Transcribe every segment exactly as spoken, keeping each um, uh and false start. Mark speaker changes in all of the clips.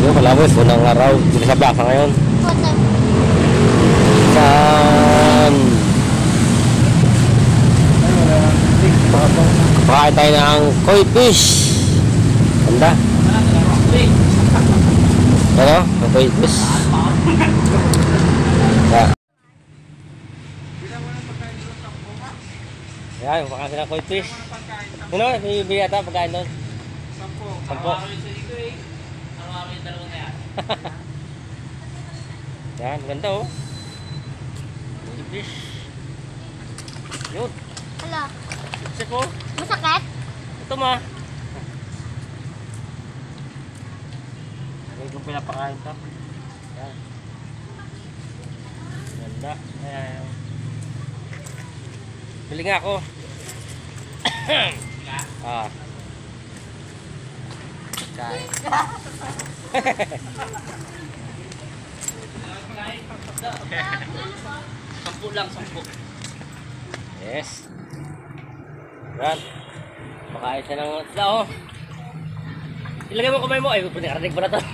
Speaker 1: Ito kalabos, unang araw dito sa Baka ngayon. Saan? Pakain tayo ng koi fish. Ganda. Ano? Ang koi fish. Ya. Ayan, pakain ng koi fish. Ano? May bibili ata pagkain doon? Sampo. Sampo. Yan, ganda oh. Koi fish. Yun.
Speaker 2: Hala.
Speaker 1: Sip oh.
Speaker 2: Masakit?
Speaker 1: Ito ma. Ito yung pinapakain ito. Yan. Ganda. Ayan. Bili nga ako. Ah. Kain.
Speaker 3: Sampu lang, sampu.
Speaker 1: Yes. Yan. Pakain siya ng isda oh. Ilagay mo kamay mo. Ay, pinakarating pa na to.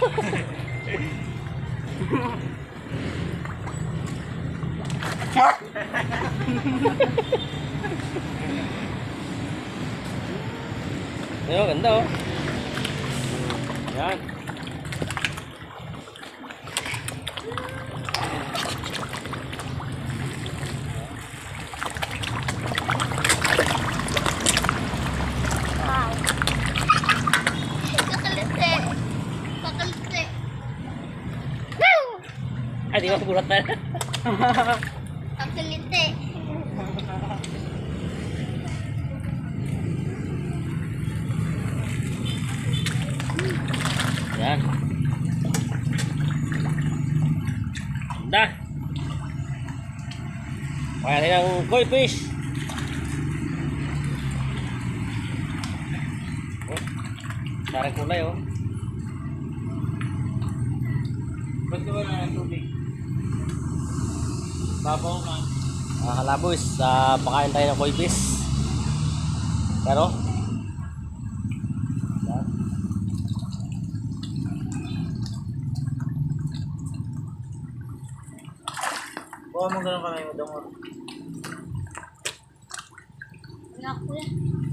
Speaker 1: Ayun, ganda oh. Yan.
Speaker 2: Wow. Kakalite. Kakalite. Woo!
Speaker 1: Ay, di ko gulat na.
Speaker 2: Kakalite.
Speaker 1: Yan. Ganda. Kaya rin ang koi fish. Oh, sarang kulay oh.
Speaker 3: Ba't ka wala ng tubig? Babaw man.
Speaker 1: Ah, kalabos, uh, pakain tayo ng koi fish. Pero yan.
Speaker 3: Buka mo ganun kamay mo, Dongor.
Speaker 2: Wala ko yan.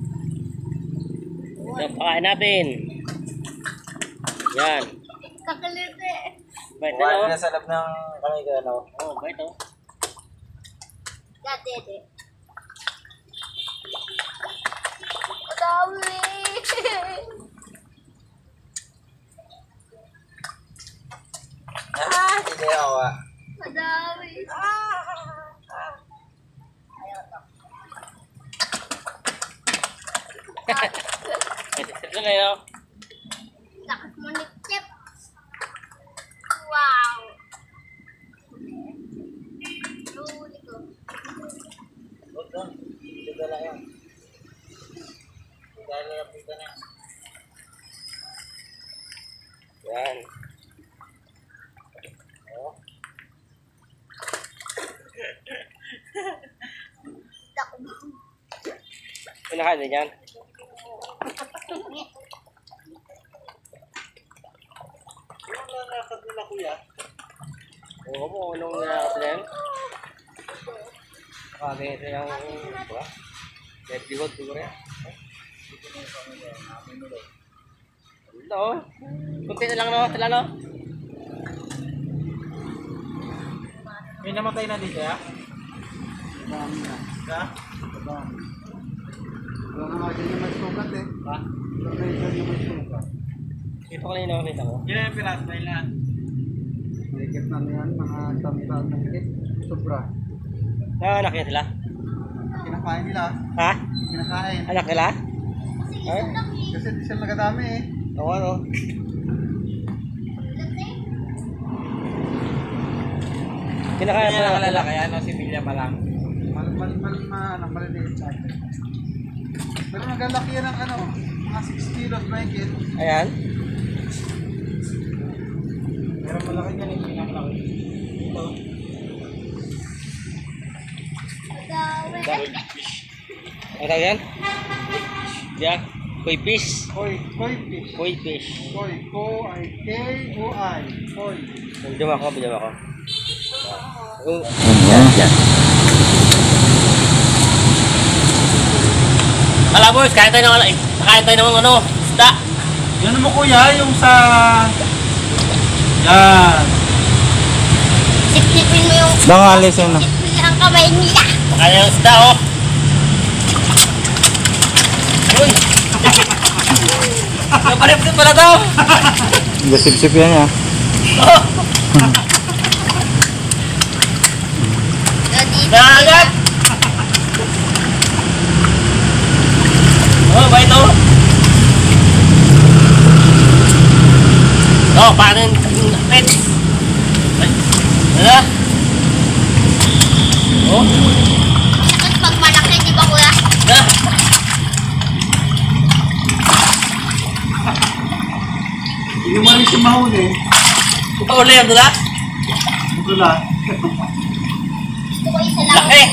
Speaker 1: Ito, pakain natin. Yan.
Speaker 2: Kakalite.
Speaker 1: Bait
Speaker 3: Buka
Speaker 1: ano?
Speaker 3: na sa lab ng kamay ka, ano?
Speaker 1: Oh, bait oh.
Speaker 2: Dati, dati. Madami.
Speaker 3: Ah! Hindi ako ah.
Speaker 2: Madami.
Speaker 1: Ito na yun.
Speaker 2: Lakas mo ni Chip. Wow. Luli ko.
Speaker 3: Huwag lang. Hindi ka lang yan. Dahil na napita na.
Speaker 1: Yan. Oh.
Speaker 2: Kita ko ba?
Speaker 1: Pinakain din yan.
Speaker 3: Yung nanakad nila kuya.
Speaker 1: Oo mo, anong nanakot na yan? Ah, ganito yung... Ba? Dead bihod, siguro yan. Ganda oh. Kunti na lang no, sila no?
Speaker 3: May namatay na dito ya?
Speaker 4: Dami na.
Speaker 3: Ha?
Speaker 4: Dami. Wala na nga dyan yung may sugat eh.
Speaker 3: Ha?
Speaker 4: Wala na dyan yung may sugat.
Speaker 1: Ito ko lang yung nakakita ko.
Speaker 3: Ilan yung piraso na ilan?
Speaker 4: Mahigit na yan, mga samsal na higit. Sobra.
Speaker 1: Nanganak yan sila?
Speaker 4: Kinakain nila.
Speaker 1: Ha?
Speaker 4: Kinakain.
Speaker 1: Anak nila? Ay?
Speaker 4: Kasi di sila nagadami eh.
Speaker 1: Oo ano? Kinakaya
Speaker 3: Kaya
Speaker 1: pa
Speaker 3: nakalala kaya ano, sibilya pa lang.
Speaker 4: Mal, mal, mal, mal, mal, maliliit sa akin. Pero nagalaki yan ng ano, mga six kilos mahigit.
Speaker 1: Ayan.
Speaker 3: Pero malaki yan yung pinakalaki. Ito.
Speaker 2: Madami.
Speaker 1: Ang tawag yan? Yeah. Koi fish.
Speaker 4: Koi, koi fish.
Speaker 1: Koi fish.
Speaker 4: Koi, ko, I, K, O, I. Koi.
Speaker 1: Bidyo mo ako, bidyo mo ako. Oh, yan, yan. Hala boys, kain tayo ng, kain tayo ng ano, isda.
Speaker 3: Yan mo kuya, yung sa... Yan.
Speaker 2: Sip-sipin mo yung...
Speaker 3: Bangalis yun na.
Speaker 2: Sip-sipin ang kamay nila.
Speaker 1: Kain ng isda, oh. Uy! Naparipit pala daw.
Speaker 3: Gasip-sip yan ya.
Speaker 1: Oh! Dagat! Oh, ba ito? Oh, paano yung pet? Ano? Oh?
Speaker 2: Sakit pag malaki, di ba kuya?
Speaker 1: Na?
Speaker 3: Hindi mo rin siya mahuli.
Speaker 1: Ito uli ang dula?
Speaker 3: Ito lang.
Speaker 2: Gusto ko isa lang.
Speaker 1: Laki!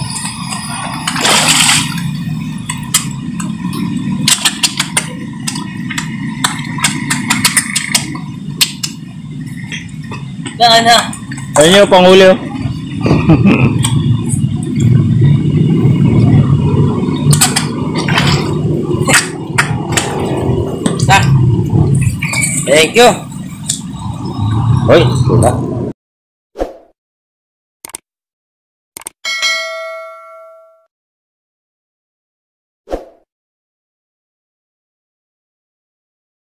Speaker 1: Saan na?
Speaker 3: Ayun yung panghuli oh.
Speaker 1: Thank you. Hoy, wala.